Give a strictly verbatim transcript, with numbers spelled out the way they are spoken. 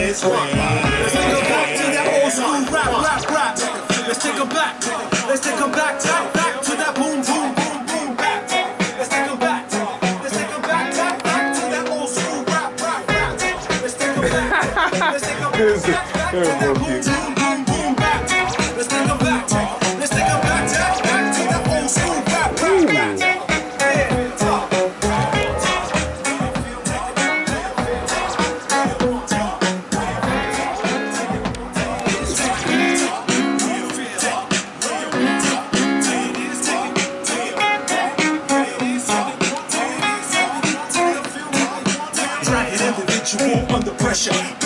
this way. Let's take it back to that old school rap, rap, rap. Let's take it back. Let's take it back, tap back to that boom, boom, boom, boom, back. Let's take it back. Let's take it back, tap back to that old school rap, rap, rap. Let's take it back. Let's take it back, tap back to that boom, boom, boom, boom, back. Let's take it back. Let's take it back, tap back to that old school rap, rap, rap. Under pressure,